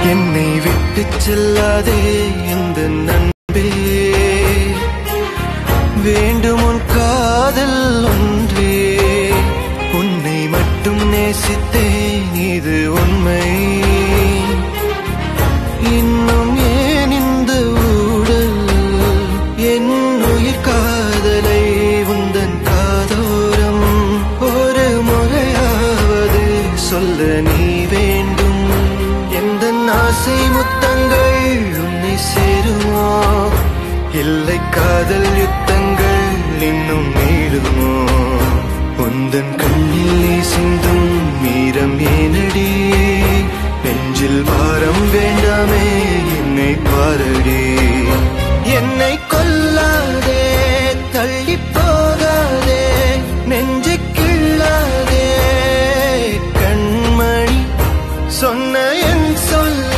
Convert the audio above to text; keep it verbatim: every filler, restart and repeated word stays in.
என்னை விட்டு செல்லாதே எந்த நண்பே, வேண்டும் உன் காதல் ஒன்றே. உன்னை மட்டும் நேசித்தேன் இது உண்மை. இன்னும் ஏன் இந்த ஊடல் என் உயிர் காதலை உந்தன் காதோரம் ஒரு முறையாவது சொல்ல நீ வேண்டும். எந்த ஆசை முத்தங்கள் உன்னை சேருமோ, இல்லை காதல் யுத்தங்கள் இன்னும் நீளுமோ. உந்தன் கண்ணில் நீ சிந்தும் மீரம் ஏனடி, நெஞ்சில் பாரம் வேண்டாமே என்னை பாரடி. என்னை கொல்லாதே தள்ளி போகாதே நெஞ்சு கிள்ளாதே கண்மணி, சொன்ன என் சொல்